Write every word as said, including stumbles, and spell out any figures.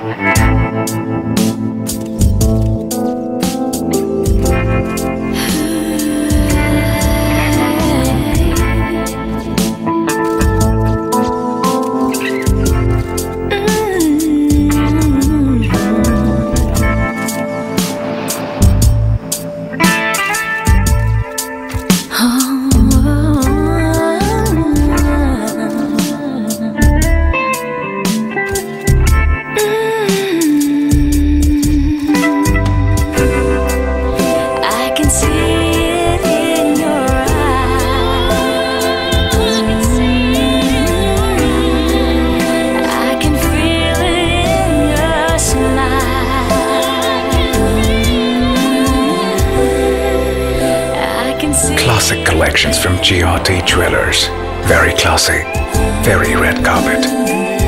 Classic collections from G R T Jewelers. Very classy, very red carpet.